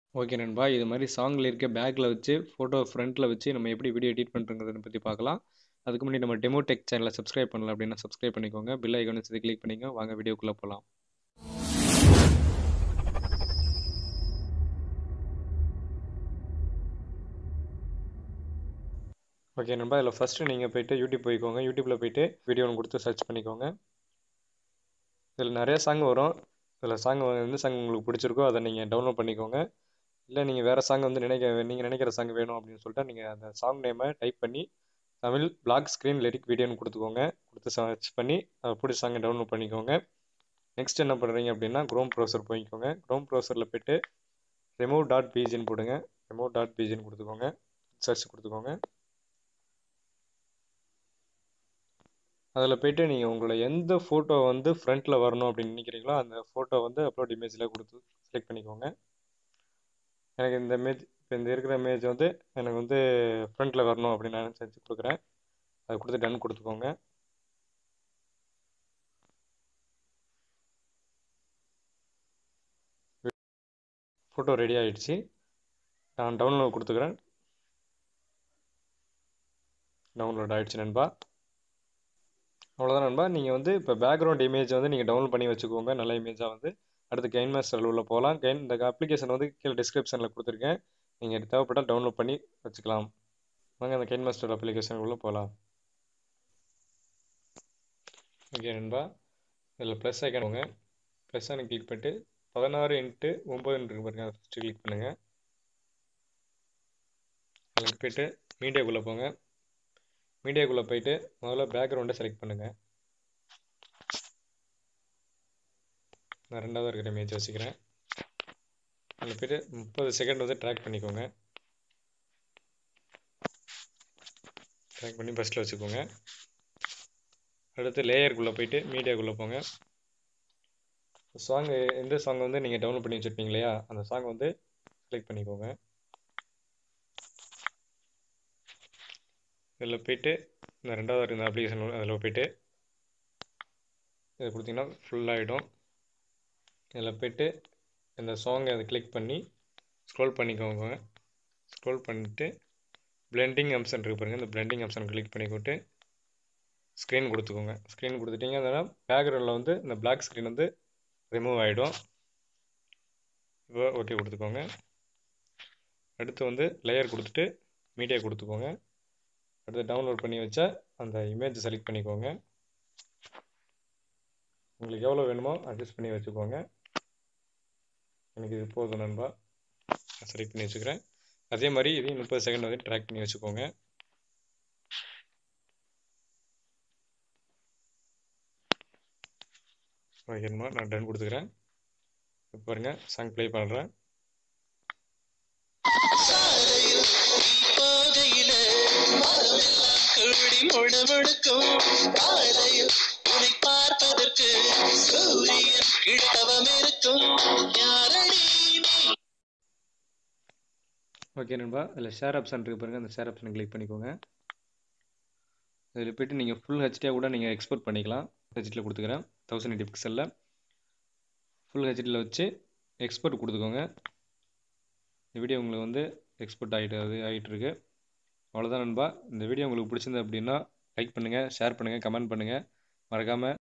Okay நண்பா, இது மாதிரி சாங்கில் இருக்க பேக்கில் வச்சு ஃபோட்டோ ஃப்ரண்ட்டில் வச்சு நம்ம எப்படி வீடியோ எடிட் பண்ணுறதை பற்றி பார்க்கலாம். அதுக்கு முன்னாடி நம்ம டெமோ டெக் சேனலை சப்ஸ்கிரைப் பண்ணல அப்படின்னா சப்ஸ்கிரைப் பண்ணிக்கோங்க. பெல் ஐக்கானை சேர்த்து கிளிக் பண்ணிக்கோங்க. வாங்க வீடியோக்குள்ளே போகலாம். ஓகே நண்பா, இதில் ஃபஸ்ட்டு நீங்கள் போய்ட்டு யூடியூப் போய்க்கோங்க. யூடியூப்பில் போய்ட்டு வீடியோ ஒன்று கொடுத்து சர்ச் பண்ணிக்கோங்க. இதில் நிறைய சாங் வரும். இதில் சாங் எந்த சாங் உங்களுக்கு பிடிச்சிருக்கோ அதை நீங்கள் டவுன்லோட் பண்ணிக்கோங்க. இல்லை நீங்கள் வேறு சாங் வந்து நீங்கள் நினைக்கிற சாங் வேணும் அப்படின்னு சொல்லிட்டு நீங்கள் அந்த சாங் நேமை டைப் பண்ணி தமிழ் பிளாக் ஸ்க்ரீன் லிரிக் வீடியோன்னு கொடுத்துக்கோங்க. கொடுத்து சர்ச் பண்ணி அதை பிடிச்ச சாங்கை டவுன்லோட் பண்ணிக்கோங்க. நெக்ஸ்ட் என்ன பண்ணுறீங்க அப்படின்னா க்ரோம் ப்ரௌசர் போய்க்கோங்க. க்ரோம் ப்ரௌசரில் போய்ட்டு remove.bgன்னு போடுங்க. remove.bgன்னு கொடுத்துக்கோங்க. சர்ச் கொடுத்துக்கோங்க. அதில் போய்ட்டு நீங்கள் உங்களோட எந்த ஃபோட்டோ வந்து ஃப்ரண்ட்டில் வரணும் அப்படின்னு நினைக்கிறீங்களோ அந்த ஃபோட்டோ வந்து அப்லோட் இமேஜில் கொடுத்து செலக்ட் பண்ணிக்கோங்க. எனக்கு இந்த இமேஜ் இப்போ இந்த இருக்கிற இமேஜ் வந்து எனக்கு வந்து ஃப்ரண்ட்டில் வரணும் அப்படின்னு நான் செஞ்சு கொடுக்குறேன். அதை கொடுத்து டன் கொடுத்துக்கோங்க. ஃபோட்டோ ரெடி ஆகிடுச்சு. நான் டவுன்லோட் கொடுத்துக்கிறேன். டவுன்லோட் ஆகிடுச்சு நண்பா. அவ்வளோதான் நண்பா. நீங்கள் வந்து இப்போ பேக்ரவுண்ட் இமேஜ் வந்து நீங்கள் டவுன்லோட் பண்ணி வச்சுக்கோங்க. நல்ல இமேஜாக வந்து அடுத்து கெயின் மாஸ்டர் உள்ள போகலாம். இந்த அப்ளிகேஷன் வந்து கீழே டிஸ்கிரிப்ஷனில் கொடுத்துருக்கேன். நீங்கள் தேவைப்பட்டால் டவுன்லோட் பண்ணி வச்சுக்கலாம். வாங்க அந்த கெயின் மாஸ்டர் அப்ளிகேஷன் உள்ள போகலாம். ஓகே நண்பா, இதில் ப்ளஸ் ஐக்கான் போங்க. ப்ளஸ் ஐக்கான் கிளிக் பண்ணிட்டு 16:9 இருக்கு பாருங்க, அதை ஃபஸ்ட்டு கிளிக் பண்ணுங்கள். அதுக்கு போய்ட்டு மீடியாக்குள்ளே போங்க. மீடியாக்குள்ளே போய்ட்டு முதல்ல பேக்ரவுண்டை செலக்ட் பண்ணுங்கள். நான் ரெண்டாவது இருக்கிற இமேஜ் வச்சுக்கிறேன். அதில் போய்ட்டு 30 செகண்ட் வந்து ட்ராக் பண்ணிக்கோங்க. ட்ராக் பண்ணி ஃபஸ்ட்டில் வச்சுக்கோங்க. அடுத்து லேயருக்குள்ளே போய்ட்டு மீடியாக்குள்ளே போங்க. சாங் எந்த சாங் வந்து நீங்கள் டவுன்லோட் பண்ணி வச்சுருப்பீங்க இல்லையா, அந்த சாங் வந்து செலக்ட் பண்ணிக்கோங்க. இதில் போய்ட்டு இந்த ரெண்டாவது இருக்கிற அப்ளிகேஷன் அதில் போய்ட்டு இதை கொடுத்தீங்கன்னா ஃபுல்லாகிடும். இதில் போய்ட்டு இந்த சாங்கை அதை கிளிக் பண்ணி ஸ்க்ரோல் பண்ணிக்கோங்க. ஸ்க்ரோல் பண்ணிவிட்டு பிளெண்டிங் ஆப்ஷன் இருக்குது பாருங்கள், இந்த பிளெண்டிங் ஆப்ஷன் கிளிக் பண்ணிக்கிட்டு ஸ்க்ரீன் கொடுத்துக்கோங்க. ஸ்க்ரீன் கொடுத்துட்டிங்க அதனால் பேக்ரவுண்டில் வந்து இந்த பிளாக் ஸ்க்ரீன் வந்து ரிமூவ் ஆகிடும். இப்போ ஓகே கொடுத்துக்கோங்க. அடுத்து வந்து லேயர் கொடுத்துட்டு மீடியா கொடுத்துக்கோங்க. அடுத்து டவுன்லோட் பண்ணி வச்சா அந்த இமேஜ் செலக்ட் பண்ணிக்கோங்க. உங்களுக்கு எவ்வளோ வேணுமோ அட்ஜஸ்ட் பண்ணி வச்சுக்கோங்க. எனக்கு இது போதும் நண்பா, நான் செலக்ட் பண்ணி வச்சுக்கிறேன். அதே மாதிரி இதையும் 30 செகண்ட் வந்து ட்ராக் பண்ணி வச்சுக்கோங்க. ஓகேம்மா, நான் டன் கொடுத்துக்கிறேன். இப்போ பாருங்கள், சாங் ப்ளே பண்ணுறேன். ஓகே நண்பா, அதில் ஷேர் ஆப்ஷன் இருக்குது பாருங்கள், அந்த ஷேர் ஆப்ஷனை கிளிக் பண்ணிக்கோங்க. அதில் போய்ட்டு நீங்கள் ஃபுல் ஹெச்டியாக கூட நீங்கள் எக்ஸ்போர்ட் பண்ணிக்கலாம். ஹெச்டியில் கொடுத்துக்கிறேன். 1080 பிக்சலில் ஃபுல் ஹெச்டியில் வச்சு எக்ஸ்போர்ட் கொடுத்துக்கோங்க. இந்த வீடியோ உங்களுக்கு வந்து எக்ஸ்போர்ட் ஆகிட்டுருக்கு. அவ்வளோதான் நண்பா. இந்த வீடியோ உங்களுக்கு பிடிச்சிருந்தது அப்படின்னா லைக் பண்ணுங்கள், ஷேர் பண்ணுங்கள், கமெண்ட் பண்ணுங்கள். மறக்காமல்